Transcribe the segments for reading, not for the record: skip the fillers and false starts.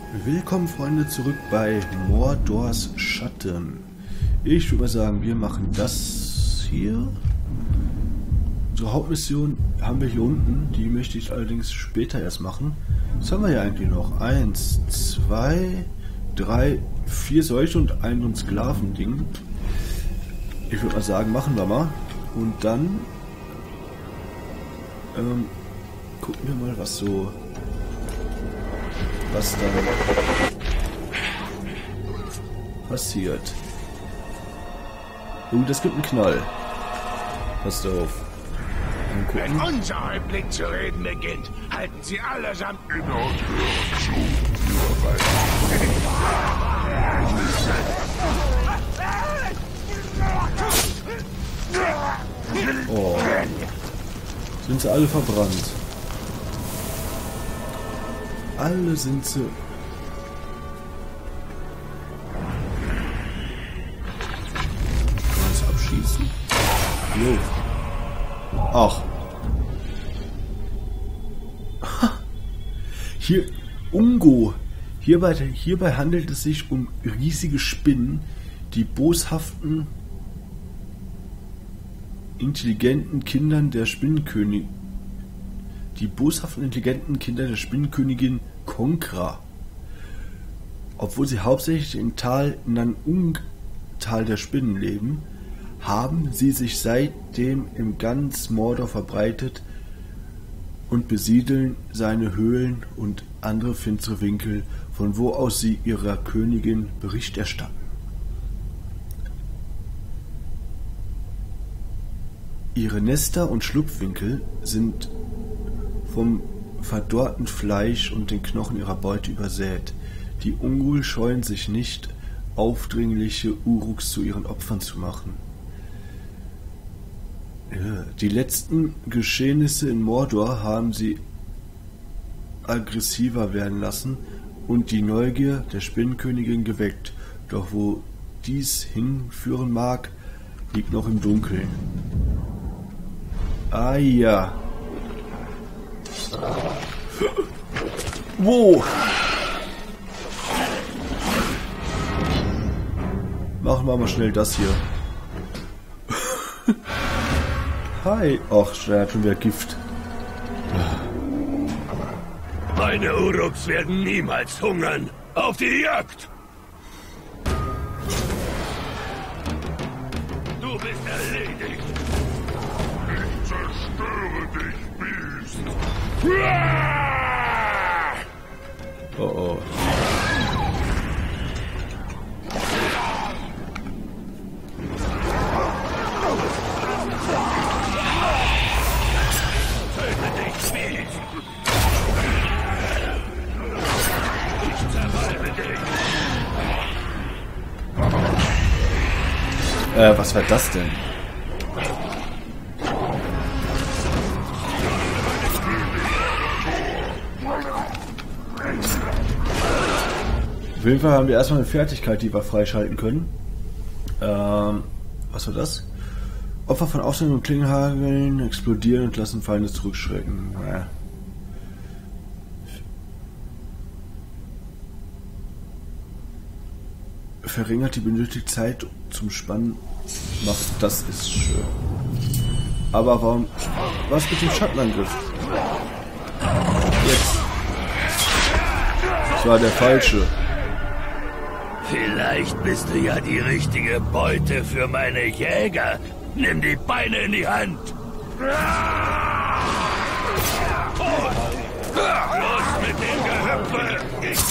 Willkommen, Freunde, zurück bei Mordors Schatten. Ich würde mal sagen, wir machen das hier. Unsere Hauptmission haben wir hier unten. Die möchte ich allerdings später erst machen. Was haben wir hier eigentlich noch? 1, 2, 3, 4 solche und ein Sklavending. Ich würde mal sagen, machen wir mal. Und dann gucken wir mal, was dann passiert. Das gibt einen Knall. Passt auf. Wenn unser Häuptling zu reden beginnt, halten Sie allesamt über und hören zu. Oh. Sind sie alle verbrannt? Alle sind sie. Kann man das abschießen? Jo. Ach. Hier, Ungo. Hierbei handelt es sich um riesige Spinnen, die boshaften, intelligenten Kindern der Spinnenkönigin Konkra. Obwohl sie hauptsächlich im Tal Nan-Ung-Tal der Spinnen leben, haben sie sich seitdem in ganz Mordor verbreitet und besiedeln seine Höhlen und andere finstere Winkel, von wo aus sie ihrer Königin Bericht erstatten. Ihre Nester und Schlupfwinkel sind vom verdorrten Fleisch und den Knochen ihrer Beute übersät. Die Ungul scheuen sich nicht, aufdringliche Uruks zu ihren Opfern zu machen. Die letzten Geschehnisse in Mordor haben sie aggressiver werden lassen und die Neugier der Spinnenkönigin geweckt. Doch wo dies hinführen mag, liegt noch im Dunkeln. Ah ja. Wo? Machen wir mal schnell das hier. Hi. Ach, der hat schon wieder Gift. Meine Uruks werden niemals hungern. Auf die Jagd! Du bist erledigt. Ich zerstöre dich, Biest. Oh oh. Was war das denn? Auf jeden Fall haben wir erstmal eine Fertigkeit, die wir freischalten können. Was war das? Opfer von Aufständen und Klingenhageln explodieren und lassen Feinde zurückschrecken. Verringert die benötigte Zeit zum Spannen. Das ist schön. Aber warum? Was mit dem Schattenangriff? Jetzt. Das war der falsche. Vielleicht bist du ja die richtige Beute für meine Jäger. Nimm die Beine in die Hand. Los mit dem Gehüpfe.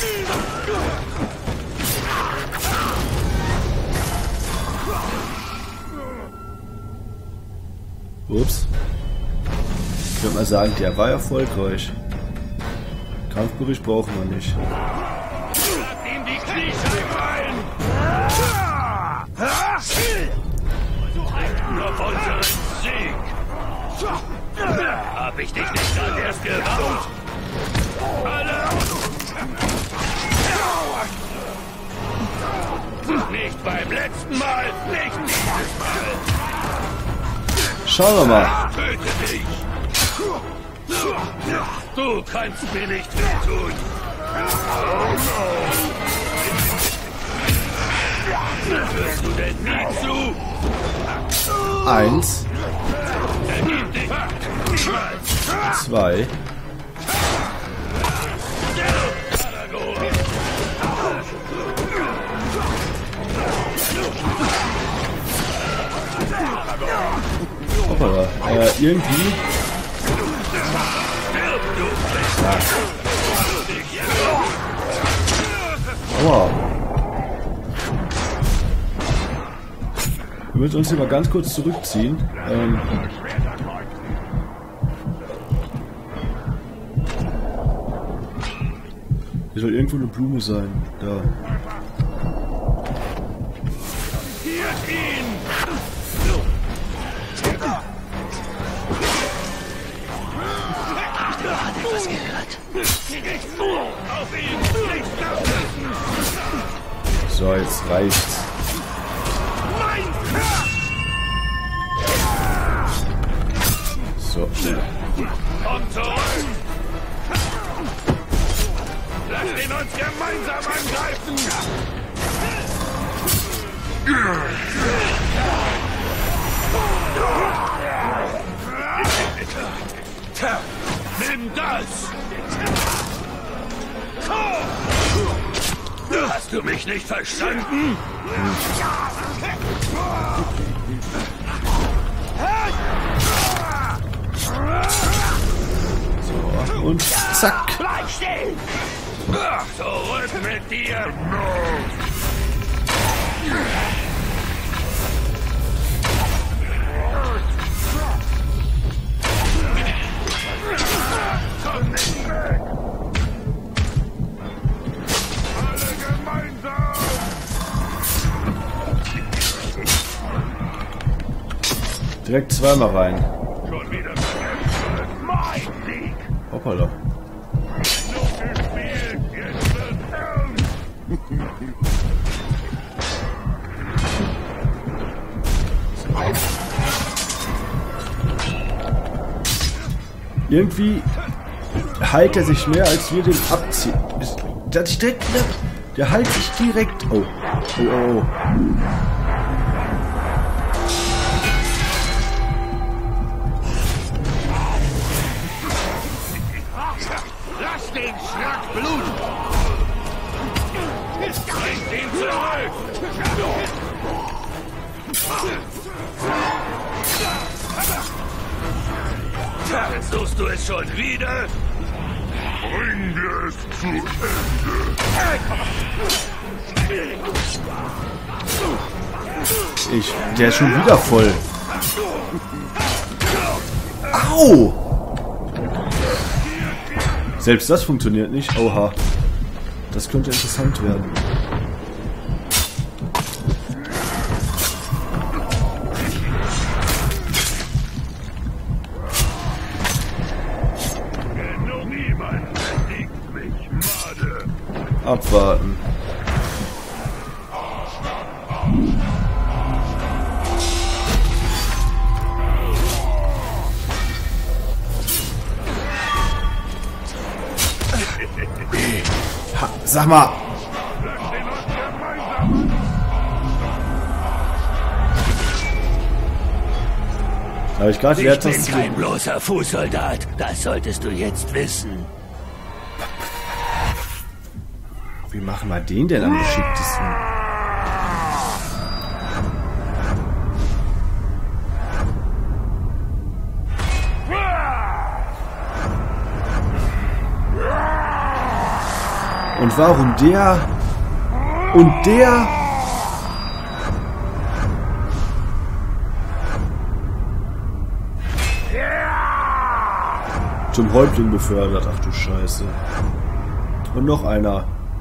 Ups. Ich würde mal sagen, der war erfolgreich. Kampfbericht brauchen wir nicht. Schlag ihm die Kniescheibe ein! Auf unseren Sieg! Hab ich dich nicht gerade erst gewarnt? Alle! Nicht beim letzten Mal, nicht dieses Mal! Schauen wir mal. Töte dich! Du kannst mir nicht wehtun! Oh no! 1, 2. Hoppala. Irgendwie. Ja. Aua. Wir müssen uns hier mal ganz kurz zurückziehen. Hier soll irgendwo eine Blume sein. Da. So, jetzt reicht's. So. Komm zurück! Lass ihn uns gemeinsam angreifen! Nimm das! Hast du mich nicht verstanden? So, und zack! Bleib stehen! Zurück mit dir! Komm nicht weg! Alle gemeinsam! Direkt zweimal rein. Schon wieder vergessen! Mein Sieg! Hoppala. Irgendwie heilt er sich mehr, als wir den abziehen. Der hat sich direkt... Der heilt sich direkt... Oh. Oh, oh, oh. Lass den Schrack bluten! Bringt ihn zurück! Versuchst du es schon wieder? Bring wir es zu Ende! Der ist schon wieder voll. Au! Selbst das funktioniert nicht. Oha. Das könnte interessant werden. Abwarten. Ha, sag mal. Habe ich gerade Ich bin kein bloßer Fußsoldat. Das solltest du jetzt wissen. Wie machen wir den denn am geschicktesten? Und warum der? Und der? Zum Häuptling befördert. Ach du Scheiße. Und noch einer.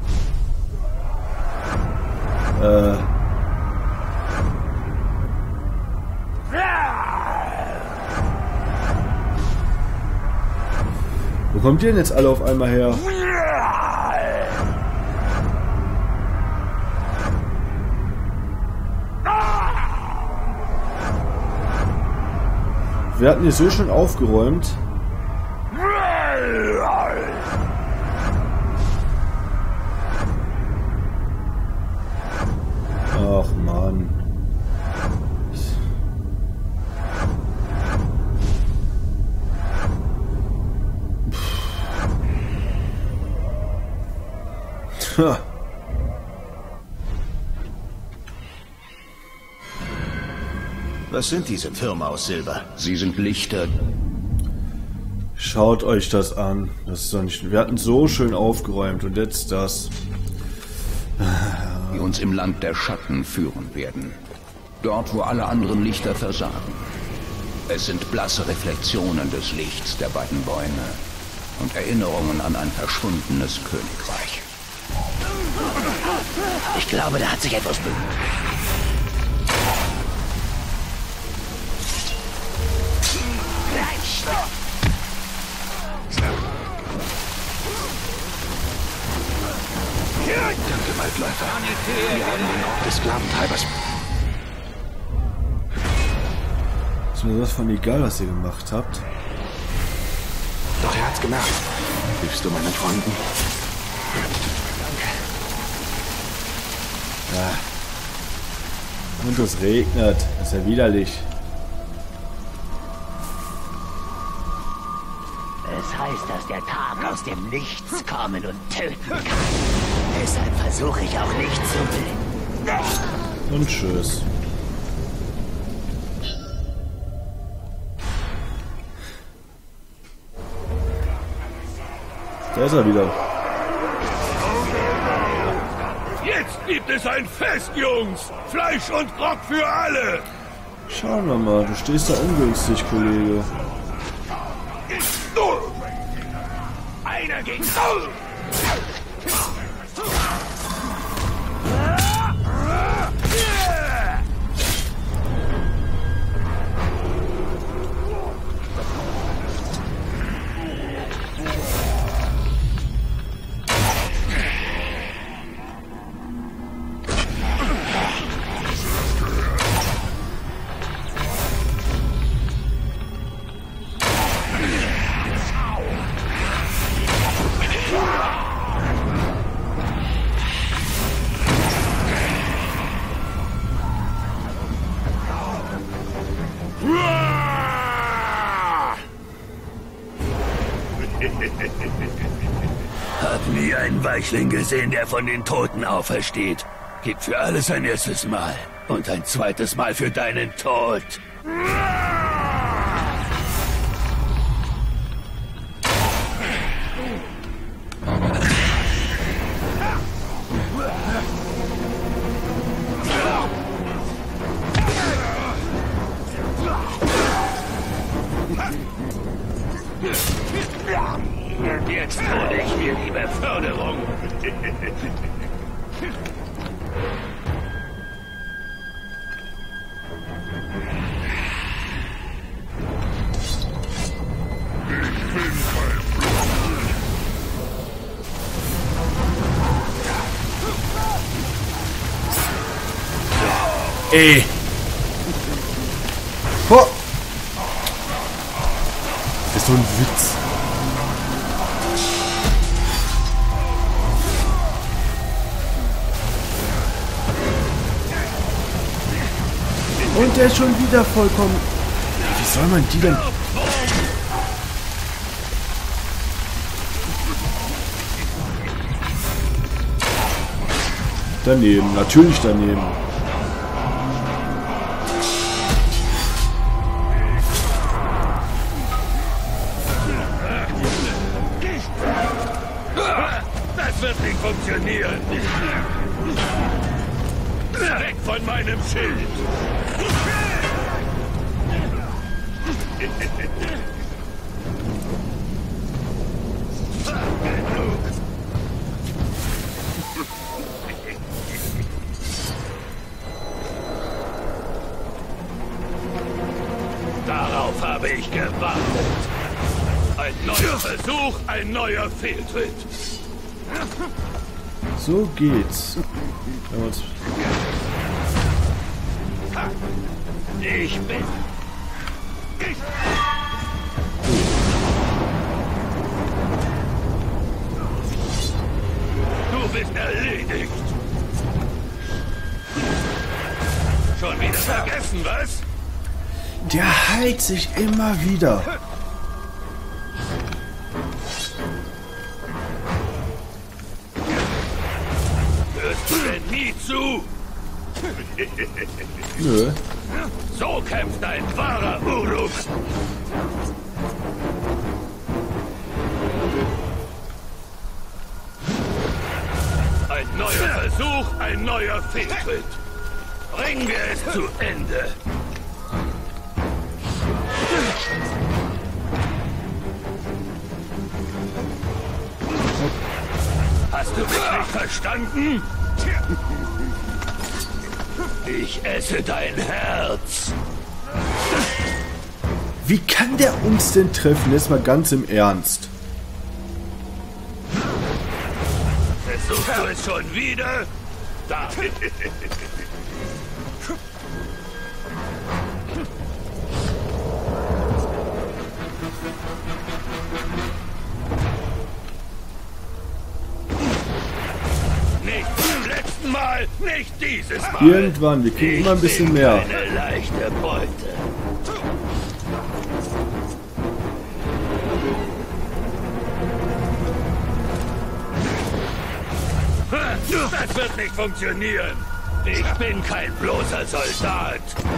Wo kommt ihr denn jetzt alle auf einmal her? Wir hatten hier so schon aufgeräumt. Ach Mann. Ha. Was sind diese Türme aus Silber? Sie sind Lichter. Schaut euch das an. Das ist doch nicht. Wir hatten so schön aufgeräumt und jetzt das. Die uns im Land der Schatten führen werden. Dort, wo alle anderen Lichter versagen. Es sind blasse Reflexionen des Lichts der beiden Bäume und Erinnerungen an ein verschwundenes Königreich. Ich glaube, da hat sich etwas bewegt. Danke, Waldläufer. Wir haben den Ort des Sklaventreibers. Ist mir das von egal, was ihr gemacht habt. Doch er hat's gemerkt. Hilfst du meinen Freunden? Ja. Und es regnet. Das ist ja widerlich. Es heißt, dass der Tag aus dem Nichts kommen und töten kann. Deshalb versuche ich auch nicht zu blinden. Und tschüss. Da ist er wieder. Jetzt gibt es ein Fest, Jungs! Fleisch und Grog für alle! Schauen wir mal, du stehst da ungünstig, Kollege. Einer gegen Hab nie einen Weichling gesehen, der von den Toten aufersteht. Gib für alles ein erstes Mal und ein zweites Mal für deinen Tod. Jetzt hole ich dir die Beförderung. Ey! Ho! Das ist so ein Witz. Und der ist schon wieder vollkommen... Wie soll man die denn... Daneben, natürlich daneben. Das wird nicht funktionieren. Weg von meinem Schild. Darauf habe ich gewartet. Ein neuer Versuch, ein neuer Fehltritt. So geht's. Wenn wir uns Ich bin... Du bist erledigt. Schon wieder vergessen, was? Der heilt sich immer wieder. denn nie zu? Nö. So kämpft ein wahrer Uruk. Ein neuer Versuch, ein neuer Fehltritt. Bringen wir es zu Ende. Hast du mich nicht verstanden? Ich esse dein Herz. Wie kann der uns denn treffen? Jetzt mal ganz im Ernst. Versuchst du es schon wieder? Da. Nicht beim letzten Mal, nicht dieses Mal. Irgendwann, wir kriegen immer ein bisschen mehr. Eine leichte Beute. Das wird nicht funktionieren. Ich bin kein bloßer Soldat.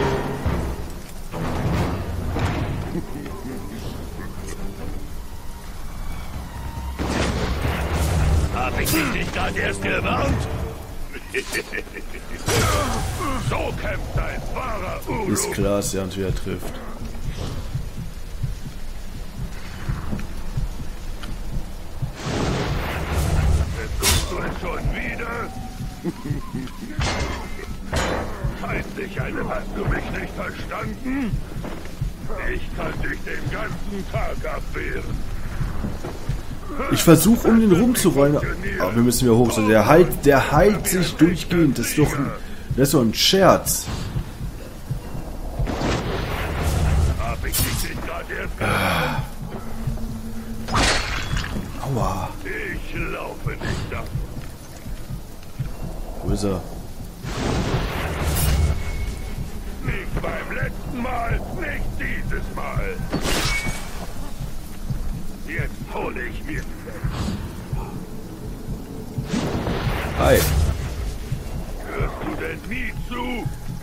Hab ich dich nicht gerade erst gewarnt? So kämpft ein wahrer Uruk. Ist klar, dass er uns wieder trifft. Tust du es schon wieder? Feindlich eine, hast du mich nicht verstanden? Ich kann dich den ganzen Tag abwehren. Ich versuche, um den rumzurollen. Aber wir müssen wieder hoch. So, der heilt sich durchgehend. Das ist doch ein Scherz. Hab ich dich nicht gerade erst Aua. Ich laufe nicht ab. Wo ist er? Nicht beim letzten Mal, nicht dieses Mal. Jetzt hole ich mir. Hi. Hörst du denn nie zu?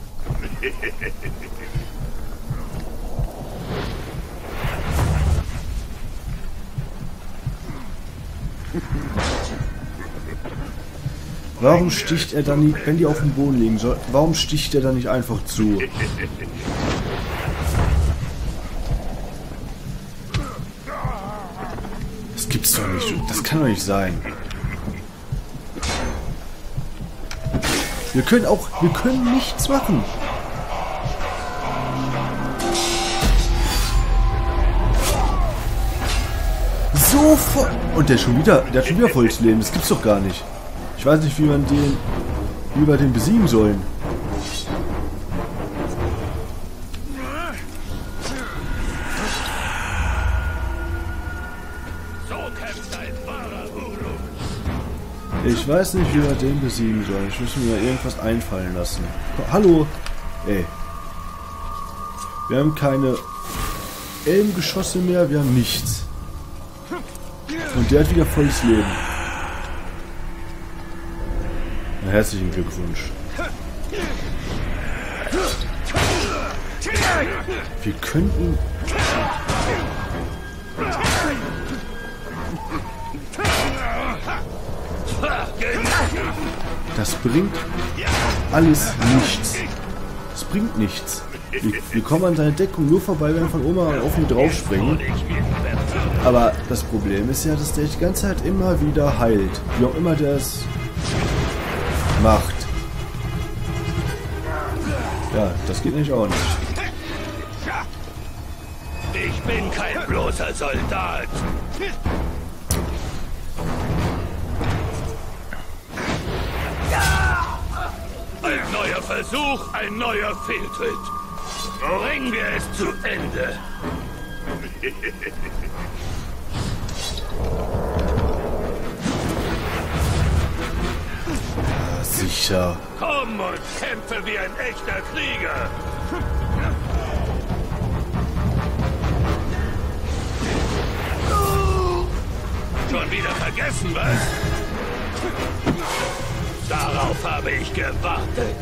Warum sticht er dann nicht, wenn die auf dem Boden liegen soll? Warum sticht er dann nicht einfach zu? Das gibt's doch nicht. Das kann doch nicht sein. Wir können nichts machen. Sofort. Und der hat schon wieder volles Leben. Das gibt's doch gar nicht. Ich weiß nicht, wie wir den besiegen sollen. Ich weiß nicht, wie wir den besiegen sollen. Ich muss mir irgendwas einfallen lassen. Hallo! Ey. Wir haben keine Elmgeschosse mehr, wir haben nichts. Und der hat wieder volles Leben. Na, herzlichen Glückwunsch. Wir könnten... Das bringt alles nichts. Das bringt nichts. Wir kommen an seine Deckung nur vorbei, wenn wir von oben auf ihn draufspringen. Aber das Problem ist ja, dass der die ganze Zeit immer wieder heilt. Wie auch immer der es macht. Ja, das geht nicht auch nicht. Ich bin kein bloßer Soldat. Ein neuer Versuch, ein neuer Fehltritt. Bringen wir es zu Ende. Sicher. Komm und kämpfe wie ein echter Krieger. Schon wieder vergessen, was? Darauf habe ich gewartet.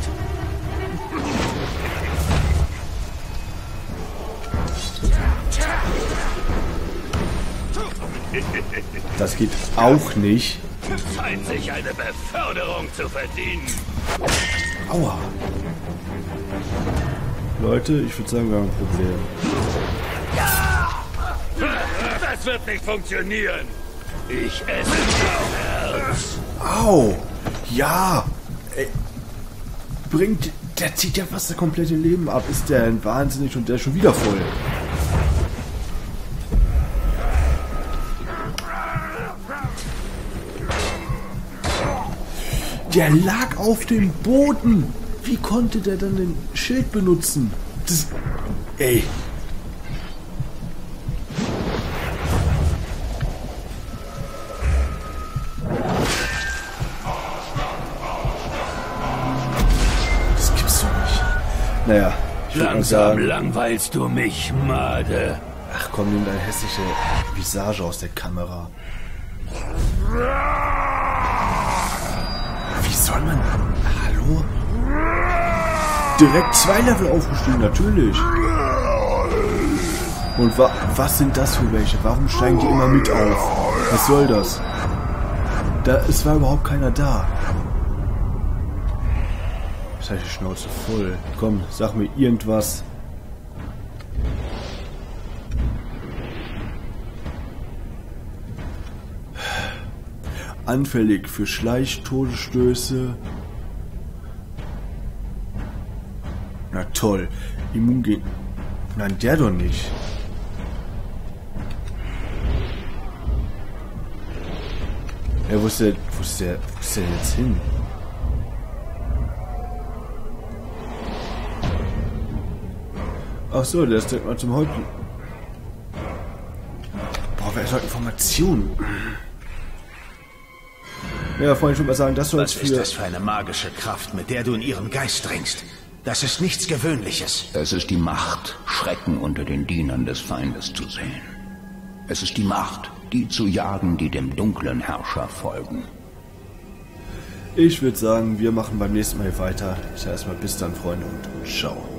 Das geht auch nicht. Scheint sich eine Beförderung zu verdienen. Aua. Leute, ich würde sagen, wir haben ein Problem. Das wird nicht funktionieren. Ich esse dein Herz. Au! Ja! Ey. Bringt... Der zieht ja fast das komplette Leben ab. Ist der ein wahnsinnig und der ist schon wieder voll. Der lag auf dem Boden. Wie konnte der dann den Schild benutzen? Das... Ey. Das gibt's doch nicht. Naja, ich würde mal sagen... langweilst du mich, Made. Ach komm, nimm deine hässliche Visage aus der Kamera. Wie soll man... Hallo? Direkt 2 Level aufgestiegen, natürlich. Und was sind das für welche? Warum steigen die immer mit auf? Was soll das? Es war überhaupt keiner da. Jetzt habe ich die Schnauze voll. Komm, sag mir irgendwas. Anfällig für Schleichtodesstöße. Na toll. Immun gegen... Nein, der doch nicht. Ja, wo ist der jetzt hin? Ach so, der ist direkt mal zum Häuptling. Boah, wer soll Informationen? Ja, Freunde, ich würde mal sagen, das soll Was ist das für eine magische Kraft, mit der du in ihren Geist dringst? Das ist nichts Gewöhnliches. Es ist die Macht, Schrecken unter den Dienern des Feindes zu sehen. Es ist die Macht, die zu jagen, die dem dunklen Herrscher folgen. Ich würde sagen, wir machen beim nächsten Mal weiter. Ich sage erstmal bis dann, Freunde, und ciao.